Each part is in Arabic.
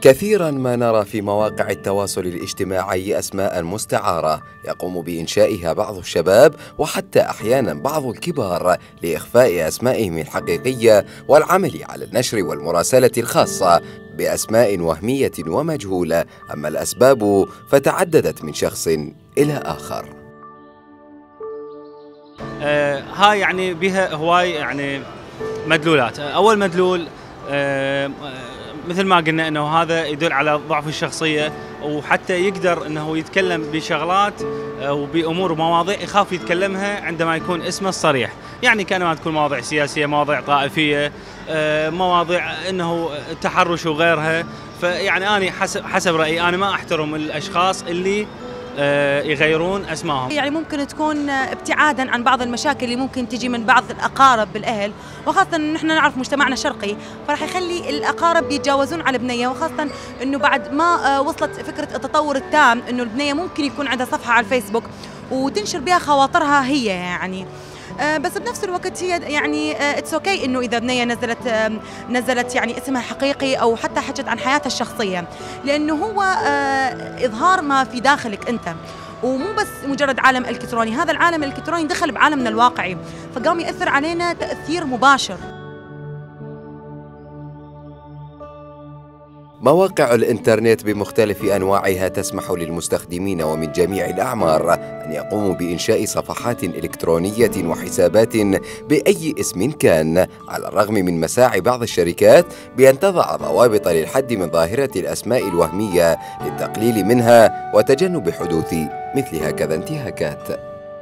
كثيرا ما نرى في مواقع التواصل الاجتماعي أسماء مستعارة يقوم بإنشائها بعض الشباب وحتى أحيانا بعض الكبار لإخفاء أسمائهم الحقيقية والعمل على النشر والمراسلة الخاصة بأسماء وهمية ومجهولة، أما الأسباب فتعددت من شخص إلى آخر. هاي يعني بها هواي يعني مدلولات. أول مدلول مثل ما قلنا انه هذا يدل على ضعف الشخصيه، وحتى يقدر انه يتكلم بشغلات وبامور ومواضيع يخاف يتكلمها عندما يكون اسمه الصريح، يعني كانما تكون مواضيع سياسيه، مواضيع طائفيه، مواضيع انه تحرش وغيرها. فيعني انا حسب رايي انا ما احترم الاشخاص اللي يغيرون اسمائهم. يعني ممكن تكون ابتعادا عن بعض المشاكل اللي ممكن تجي من بعض الاقارب بالاهل، وخاصه ان احنا نعرف مجتمعنا شرقي، فراح يخلي الاقارب يتجاوزون على البنيه، وخاصه انه بعد ما وصلت فكره التطور التام انه البنيه ممكن يكون عندها صفحه على الفيسبوك وتنشر بها خواطرها هي يعني. بس بنفس الوقت هي يعني اتس اوكي انه اذا بنيه نزلت يعني اسمها حقيقي او حتى حكت عن حياتها الشخصيه، لانه هو اظهار ما في داخلك انت، ومو بس مجرد عالم الكتروني، هذا العالم الالكتروني دخل بعالمنا الواقعي فقام ياثر علينا تاثير مباشر. مواقع الإنترنت بمختلف أنواعها تسمح للمستخدمين ومن جميع الأعمار أن يقوموا بإنشاء صفحات إلكترونية وحسابات بأي اسم كان، على الرغم من مساعي بعض الشركات بأن تضع ضوابط للحد من ظاهرة الأسماء الوهمية للتقليل منها وتجنب حدوث مثل هكذا انتهاكات.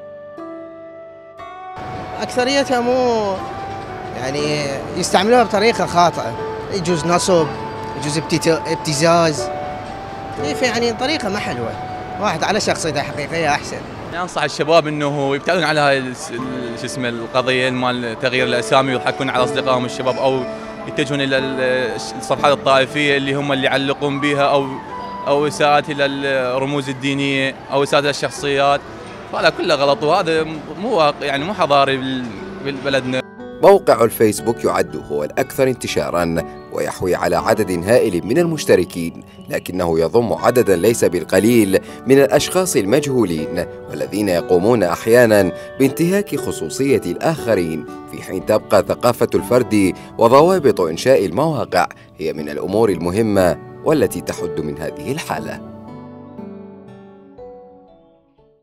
أكثريتها مو يعني يستعملوها بطريقة خاطئة، يجوز نصب، يجوز ابتزاز، يعني طريقة ما حلوة. واحد على شخصيته حقيقية أحسن. أنصح الشباب إنه يبتعدون على هاي شو اسمه القضية مال تغيير الأسامي ويضحكون على أصدقائهم الشباب، أو يتجهون إلى الصفحات الطائفية اللي هم اللي يعلقون بها، أو إساءات إلى الرموز الدينية أو إساءات إلى الشخصيات، فهذا كله غلط، وهذا مو يعني مو حضاري ببلدنا. موقع الفيسبوك يعد هو الأكثر انتشاراً ويحوي على عدد هائل من المشتركين، لكنه يضم عدداً ليس بالقليل من الأشخاص المجهولين والذين يقومون أحياناً بانتهاك خصوصية الآخرين، في حين تبقى ثقافة الفرد وضوابط إنشاء المواقع هي من الأمور المهمة والتي تحد من هذه الحالة.